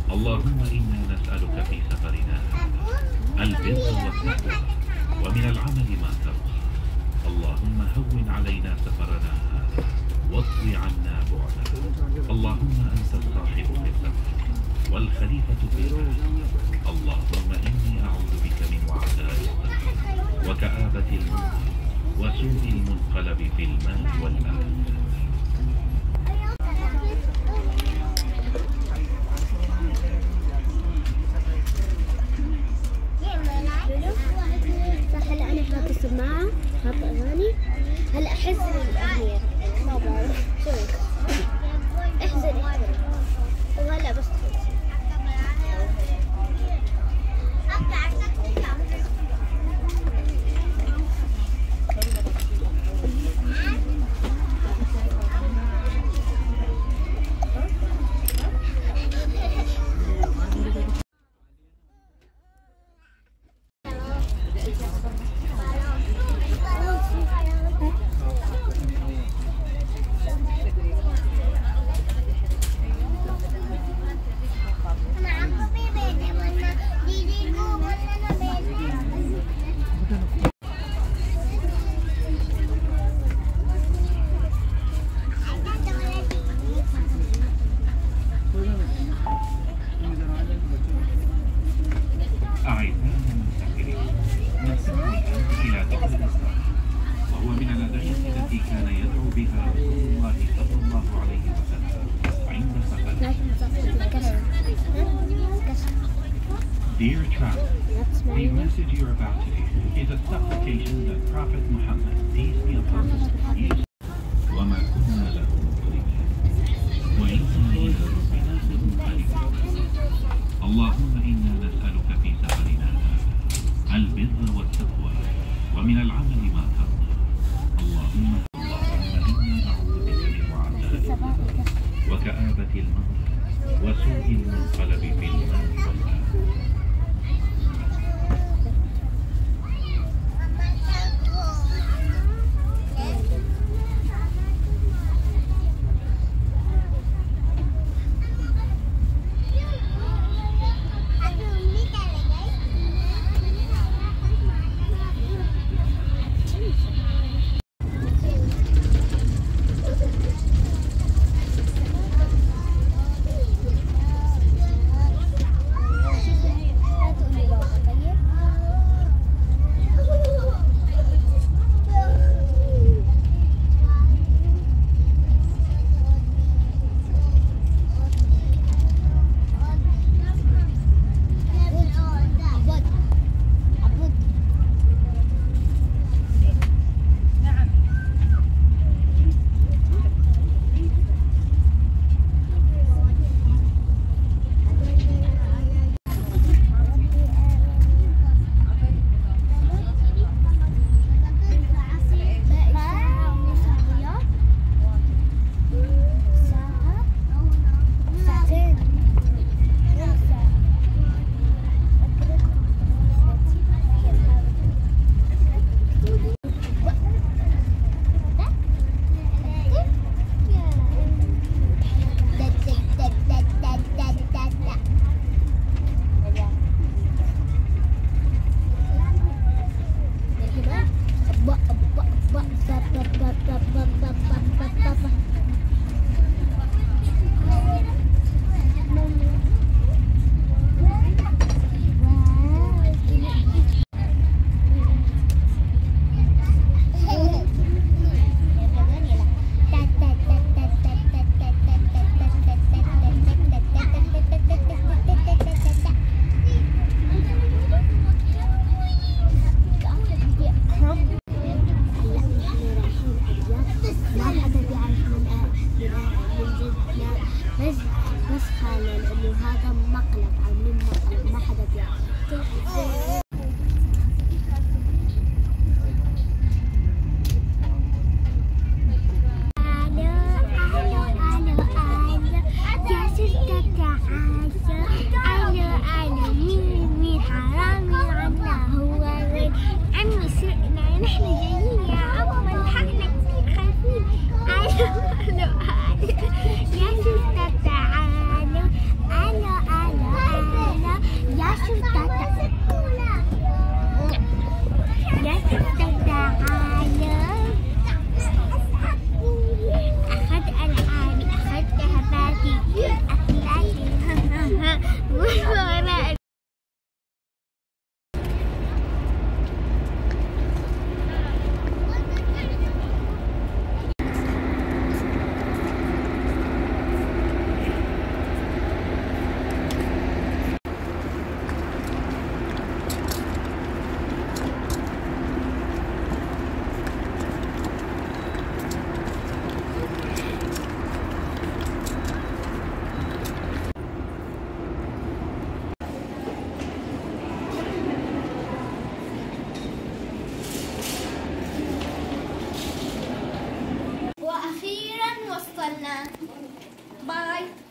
اللهم إنا نسألك في سفرنا هذا البر والتقوى ومن العمل ما ترضى. اللهم هون علينا سفرنا هذا واطوي عنا بعده. اللهم أنت الصاحب في السفر والخليفة في الأهل. اللهم إني أعوذ بك من وعثاء السفر وكآبة الموت وسوء المنقلب في المال والأهل. هلا انا حاطه سماعه، حاطه اغاني. هلا احزن الاغنيه ما بعرف شو احزني وهلا بس Dear traveler, the message you're about to hear is a supplication that Prophet Muhammad, peace be upon him, used. وما كنا له مقرنين وإنا إلى ربنا لمنقلبون. اللهم إنا نسألك في سفرنا هذا البر والتقوى ومن العمل ما ترضى. اللهم إنا نعوذ بك من وعثاء السفر وكآبة الموت وسوء المنقلب في المال والأهل. بس خالة لأنه هذا مقلب، عاملين مقلب ما حدا بيعرف. باي.